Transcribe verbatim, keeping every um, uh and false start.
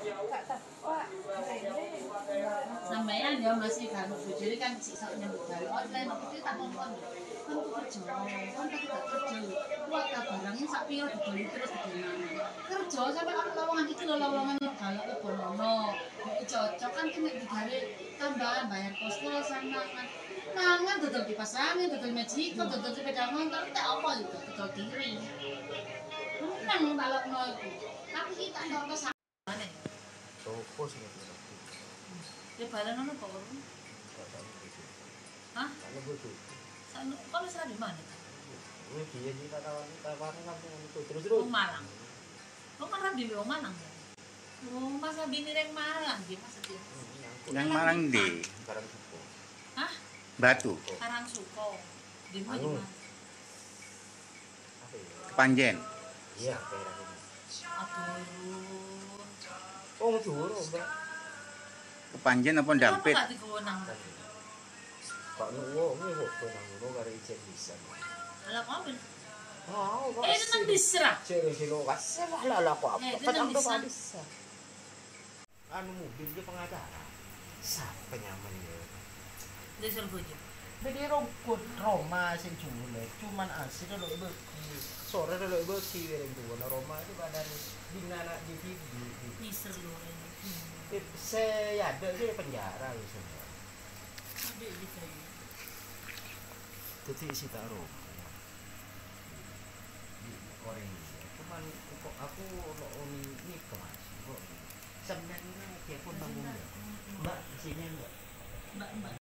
Sampeyan ya masih kan bojone kan sik nyambut gawe online kok iki tak ngomong. Kan ku kerja, kan tak tak kerja. Kuat ta barangnya sak piro dibeli terus dibeli. Kerja sampe kan lowongan iki lho lowongan galak bonono. Iki cocok kan nek digawe tambahan bayar kos-kosan makan. Mangan dodol kipas angin, dodol Magico, dodol sepeda motor, tak apa itu dodol diri. Menang balokno iku. Tapi iki tak ntorno sakane. Sopo sing ngerti? Ya balan ono kok. Hah? Kalau bodoh. Sanu kok wis ra di mana? Ini dia kita kawan tawaran kampung itu terus terus. Wong Malang. Kok kan ra di wong Malang. Oh, Mas Abini reng Malang nggih Mas Abini. Yang Malang di Karang Suko. Hah? Batu, Karangsuko. Di mana Anu. Mas? Apa ya? Panjen. Iya, daerah ini. Aduh. Oh, Madura, Mbak. Panjen apa Dampit? Kenapa gak digawa nang? Kok nuwo ini kok benang nuwo karo ijen bisa. Lah kok ambil. Oh, kok. Eh, itu nang disra. Cere silo kasih lah lah lah kok apa. Eh, itu Kan nang aku bisa. bisa. Anu mobil dia pengacara. Siapa nyaman ya? Di Surabaya. Jadi rokok Roma sing jule, cuman asli lho ibu. Sore lho ibu ki wering tuwa Roma itu pada dinana di di di. Iser lho ini. Saya ada sih penjara ya semua. Ada di sini. Jadi si taruh. Orang ini, cuman kok aku lo ini kemas. Kok sebenarnya dia pun bangun ya. Mbak di sini enggak? Mbak Mbak